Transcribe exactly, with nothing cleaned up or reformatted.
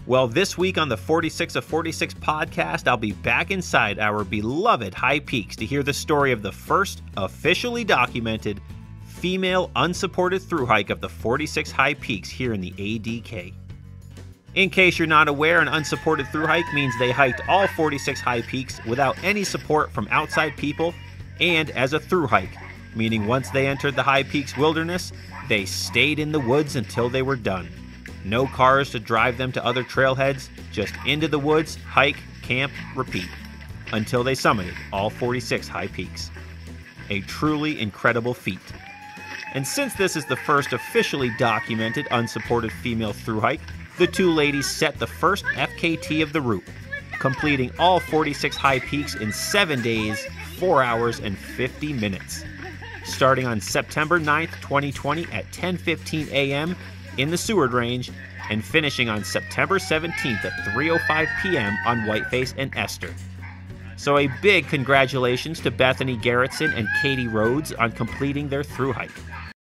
Well, this week on the forty-six of forty-six podcast, I'll be back inside our beloved High Peaks to hear the story of the first officially documented female unsupported thru hike of the forty-six High Peaks here in the A D K. In case you're not aware, an unsupported thru hike means they hiked all forty-six High Peaks without any support from outside people and as a thru hike, meaning once they entered the High Peaks wilderness, they stayed in the woods until they were done. No cars to drive them to other trailheads, just into the woods, hike, camp, repeat, until they summited all forty-six High Peaks. A truly incredible feat. And since this is the first officially documented unsupported female thru hike, the two ladies set the first F K T of the route, completing all forty-six High Peaks in seven days, four hours, and fifty minutes. Starting on September ninth, twenty twenty at ten fifteen a m in the Seward Range, and finishing on September seventeenth at three oh five p m on Whiteface and Esther. So a big congratulations to Bethany Garretson and Katie Rhodes on completing their thru hike.